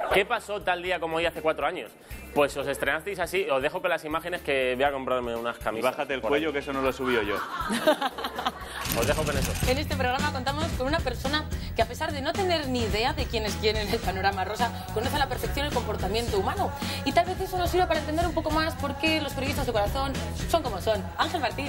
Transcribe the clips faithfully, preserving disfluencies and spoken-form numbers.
¿Qué pasó tal día como hoy hace cuatro años? Pues os estrenasteis así, os dejo con las imágenes que voy a comprarme unas Y camisas. bájate el cuello, que eso no lo he subido yo. Os dejo con eso. En este programa contamos con una persona que, a pesar de no tener ni idea de quién es quién en el panorama rosa, conoce a la perfección el comportamiento humano. Y tal vez eso nos sirva para entender un poco más por qué los periodistas de corazón son como son. Ángel Martín.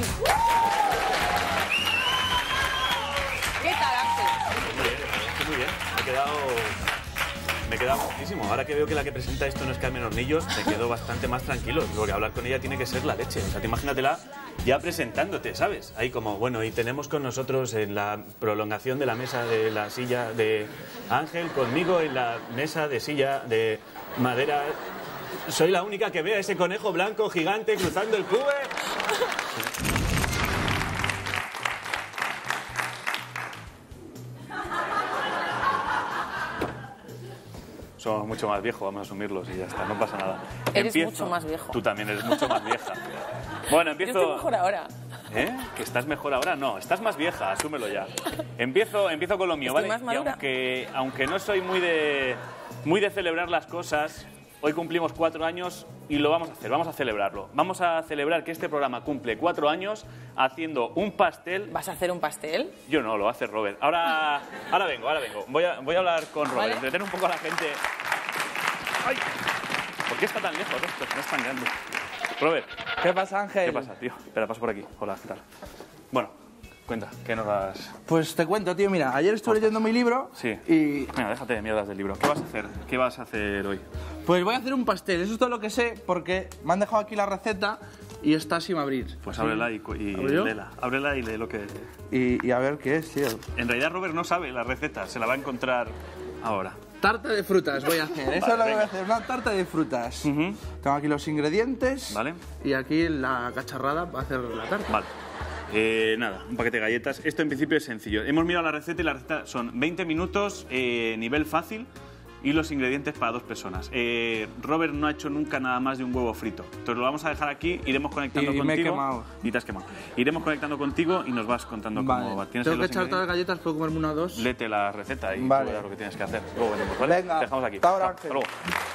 ¿Qué tal, Ángel? Muy bien, muy bien. Me he quedado... Me he quedado muchísimo. Ahora que veo que la que presenta esto no es Carmen Hornillos, me quedo bastante más tranquilo. Porque hablar con ella tiene que ser la leche. O sea, te imagínatela ya presentándote, ¿sabes? Ahí como, bueno, y tenemos con nosotros en la prolongación de la mesa de la silla de Ángel, conmigo en la mesa de silla de madera. Soy la única que ve a ese conejo blanco gigante cruzando el cube. Somos mucho más viejos, vamos a asumirlos y ya está, no pasa nada. Eres mucho más viejo. Tú también eres mucho más vieja. Bueno, empiezo... Yo estoy mejor ahora. ¿Eh? ¿Que estás mejor ahora? No, estás más vieja, asúmelo ya. Empiezo, empiezo con lo mío, Estoy ¿vale? más Y madura. aunque, aunque no soy muy de, muy de celebrar las cosas, hoy cumplimos cuatro años y lo vamos a hacer, vamos a celebrarlo. Vamos a celebrar que este programa cumple cuatro años haciendo un pastel. ¿Vas a hacer un pastel? Yo no, lo va a hacer Robert. Ahora, ahora vengo, ahora vengo. Voy a, voy a hablar con Robert, ¿Vale? entretener un poco a la gente. ¡Ay! ¿Por qué está tan lejos esto? No es tan grande. Robert, ¿Qué pasa, Ángel? ¿qué pasa, tío? Espera, paso por aquí. Hola, ¿qué tal? Bueno, cuenta, ¿qué nos has...? Pues te cuento, tío, mira, ayer estuve leyendo mi libro Sí. y Venga, déjate de mierdas del libro. ¿Qué vas a hacer? ¿Qué vas a hacer hoy? pues voy a hacer un pastel, eso es todo lo que sé, porque me han dejado aquí la receta y está sin abrir. Pues ábrela y, cu- y ¿Abro yo? léela. Ábrela y lee lo que... Y, y a ver qué es, tío. En realidad Robert no sabe la receta, se la va a encontrar ahora. Tarta de frutas voy a hacer, eso Vale, es lo que voy venga. a hacer, una tarta de frutas. Ujú. Tengo aquí los ingredientes Vale. y aquí la cacharrada para hacer la tarta. Vale. Eh, nada, un paquete de galletas. Esto en principio es sencillo. Hemos mirado la receta y la receta son veinte minutos, eh, nivel fácil, y los ingredientes para dos personas. Eh, Robert no ha hecho nunca nada más de un huevo frito. Entonces lo vamos a dejar aquí, iremos conectando Y contigo. me he quemado. Y te has quemado. Iremos conectando contigo y nos vas contando cómo va. Vale, ¿Tienes tengo ahí que los echar todas las ingredientes? galletas, puedo comerme una o dos. Léete la receta y Vale. tú verás lo que tienes que hacer. Luego venimos, ¿vale? Venga, Te dejamos aquí. hasta ahora, Chao, Ángel. luego.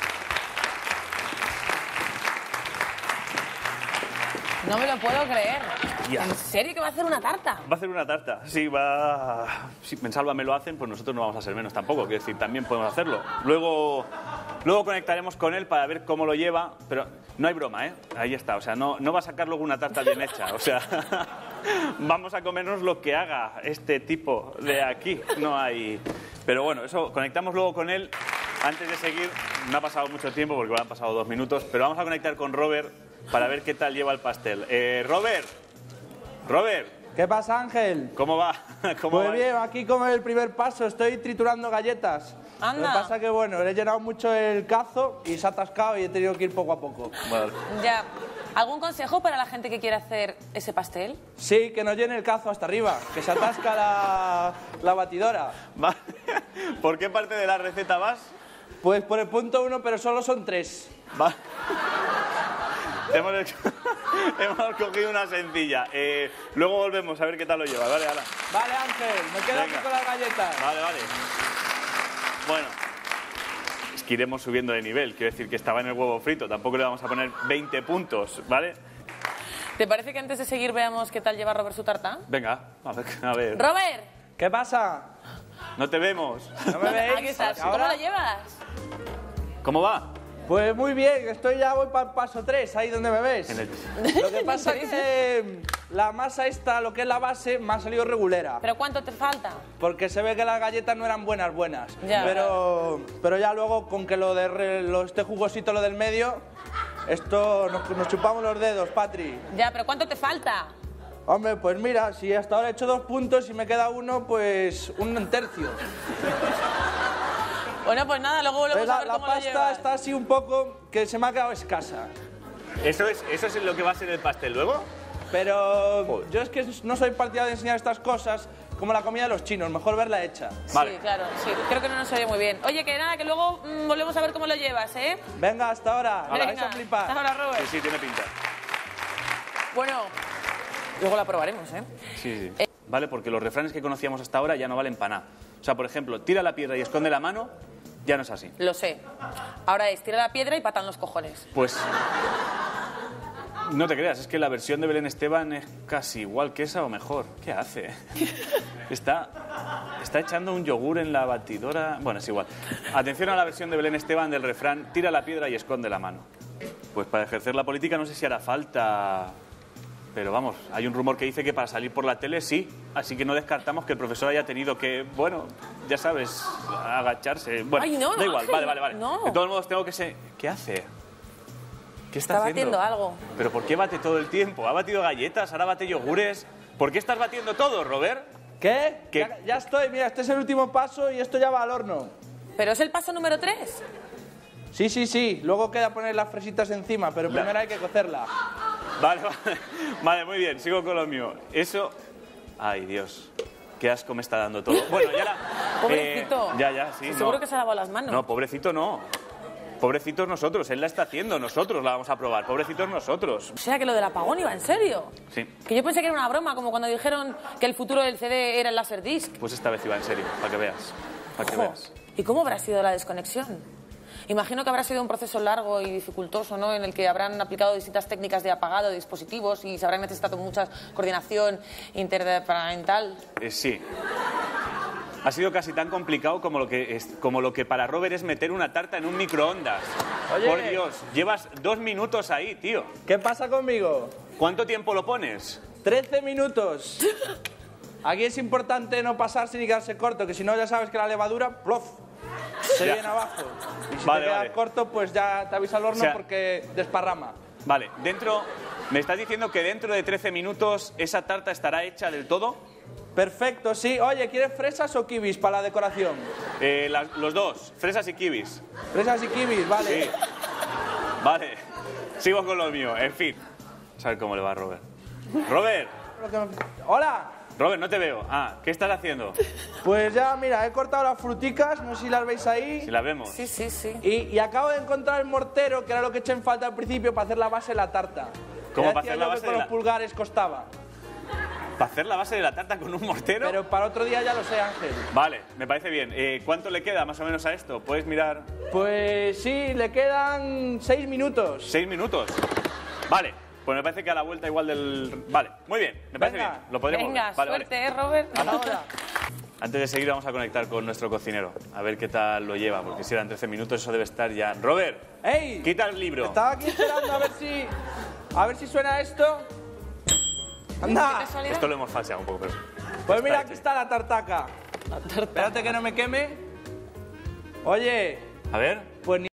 No me lo puedo creer. Ya. ¿En serio que va a hacer una tarta? Va a hacer una tarta. Sí, va... Si en Sálvame lo hacen, pues nosotros no vamos a ser menos tampoco. Quiero decir, también podemos hacerlo. Luego, luego conectaremos con él para ver cómo lo lleva. Pero no hay broma, ¿eh? Ahí está. O sea, no, no va a sacar luego una tarta bien hecha. O sea, vamos a comernos lo que haga este tipo de aquí. No hay... Pero bueno, eso, conectamos luego con él. Antes de seguir, no ha pasado mucho tiempo porque han pasado dos minutos, pero vamos a conectar con Robert para ver qué tal lleva el pastel. Eh, Robert, Robert, ¿Qué pasa, Ángel? ¿cómo va? ¿Cómo Pues va? bien, aquí como el primer paso, estoy triturando galletas. Anda. Lo que pasa que, bueno, le he llenado mucho el cazo y se ha atascado y he tenido que ir poco a poco. Vale. Ya. ¿Algún consejo para la gente que quiere hacer ese pastel? Sí, que no llene el cazo hasta arriba, que se atasca la, la batidora. Va- ¿Por qué parte de la receta vas? Pues por el punto uno, pero solo son tres. Va- hemos, hecho- hemos cogido una sencilla. Eh, luego volvemos a ver qué tal lo lleva. Vale, Ala. Vale, Ángel, me quedo Venga. aquí con las galletas. Vale, vale. Bueno, es que iremos subiendo de nivel. Quiero decir que estaba en el huevo frito. Tampoco le vamos a poner veinte puntos, ¿vale? ¿Te parece que antes de seguir veamos qué tal lleva Robert su tarta? Venga, a ver. A ver. ¡Robert! ¿Qué pasa? No te vemos. ¿No me veis? Aquí estás. ¿Ahora? ¿Cómo lo llevas? ¿Cómo va? Pues muy bien, estoy ya voy para el paso tres, ahí donde me ves. En el- Lo que pasa es que la masa esta, lo que es la base, me ha salido regulera. ¿Pero cuánto te falta? Porque se ve que las galletas no eran buenas, buenas. Ya. Pero, pero ya luego, con que lo de re- lo, este jugosito, lo del medio, esto nos, nos chupamos los dedos, Patri. Ya, pero ¿cuánto te falta? Hombre, pues mira, si hasta ahora he hecho dos puntos y me queda uno, pues un tercio. Bueno, pues nada, luego volvemos a La, ver la cómo lo pasta llevas. está así un poco que se me ha quedado escasa. ¿Eso es, ¿Eso es lo que va a ser el pastel luego? Pero yo es que no soy partidario de enseñar estas cosas como la comida de los chinos, mejor verla hecha. Vale. Sí, claro, sí, creo que no nos oye muy bien. Oye, que nada, que luego mm, volvemos a ver cómo lo llevas, ¿eh? Venga, hasta ahora, me vais Venga, a flipar. hasta ahora, Robert. Sí, sí, tiene pinta. Bueno, luego la probaremos, ¿eh? Sí, sí. Vale, porque los refranes que conocíamos hasta ahora ya no valen para nada. O sea, por ejemplo, tira la piedra y esconde la mano, Ya no es así. Lo sé. Ahora es tira la piedra y patan los cojones. Pues no te creas, es que la versión de Belén Esteban es casi igual que esa o mejor. ¿Qué hace? Está, está echando un yogur en la batidora. Bueno, es igual. Atención a la versión de Belén Esteban del refrán: tira la piedra y esconde la mano. Pues para ejercer la política no sé si hará falta, pero vamos, hay un rumor que dice que para salir por la tele sí, así que no descartamos que el profesor haya tenido que, bueno, ya sabes, agacharse. Bueno, Ay, no, da igual, Ángel, vale, vale, vale. no. De todos modos tengo que ser... ¿Qué hace? ¿Qué está, Está haciendo? batiendo algo. ¿Pero por qué bate todo el tiempo? ¿Ha batido galletas? ¿Ahora bate yogures? ¿Por qué estás batiendo todo, Robert? ¿Qué? ¿Qué? Ya, ya estoy, mira, este es el último paso y esto ya va al horno. Pero es el paso número tres. Sí, sí, sí. Luego queda poner las fresitas encima, pero La- primero hay que cocerla. Vale, vale, vale, muy bien, sigo con lo mío. Eso... Ay, Dios, qué asco me está dando todo. Bueno, ya la... Pobrecito. eh, ya, ya, sí, no. Seguro que se ha lavado las manos. No, pobrecito no. Pobrecitos nosotros, él la está haciendo, nosotros la vamos a probar. Pobrecitos nosotros. O sea que lo del apagón iba en serio. Sí, Que yo pensé que era una broma, como cuando dijeron que el futuro del C D era el Laserdisc. pues esta vez iba en serio, para que veas. Para que Ojo. veas. ¿Y cómo habrá sido la desconexión? Imagino que habrá sido un proceso largo y dificultoso, ¿no? En el que habrán aplicado distintas técnicas de apagado de dispositivos y se habrá necesitado mucha coordinación interdepartamental. Eh, sí. Ha sido casi tan complicado como lo, que es, como lo que para Robert es meter una tarta en un microondas. Oye. Por Dios, llevas dos minutos ahí, tío. ¿Qué pasa conmigo? ¿Cuánto tiempo lo pones? trece minutos. Aquí es importante no pasarse ni quedarse corto, que si no ya sabes que la levadura, plof, se Ya. viene abajo. Y si Vale, te quedas vale. corto, pues ya te avisa al horno O sea- porque desparrama. Vale, dentro... ¿Me estás diciendo que dentro de trece minutos esa tarta estará hecha del todo? Perfecto, sí. Oye, ¿quieres fresas o kibis para la decoración? Eh, las- los dos, fresas y kibis. Fresas y kibis, vale. Sí. Vale, sigo con lo mío, en fin. A ver cómo le va a Robert. Robert, Lo que me- Hola. Robert, no te veo. Ah, ¿qué estás haciendo? Pues ya, mira, he cortado las fruticas, no sé si las veis ahí. Si la vemos. Sí, sí, sí. Y, y acabo de encontrar el mortero, que era lo que eché en falta al principio para hacer la base de la tarta. ¿Cómo Ya para decía hacer la yo que base con de los la- pulgares costaba. ¿Para hacer la base de la tarta con un mortero? Pero para otro día ya lo sé, Ángel. Vale, me parece bien. Eh, ¿Cuánto le queda más o menos a esto? ¿Puedes mirar? Pues sí, le quedan seis minutos. ¿Seis minutos? Vale, pues me parece que a la vuelta igual del... Vale, muy bien, me parece Venga. bien. Lo podremos Venga, ver. Vale, vale. suerte, ¿eh, Robert? Ahora. Antes de seguir vamos a conectar con nuestro cocinero, a ver qué tal lo lleva, porque si eran trece minutos eso debe estar ya... Robert, ¡Ey! quita el libro. Estaba aquí esperando a ver si. A ver si suena esto. ¿Qué ¡Anda! casualidad? Esto lo hemos falseado un poco, pero... Pues mira, Está aquí hecho. está la tartaca. Espérate que no me queme. Oye, A ver... pues ni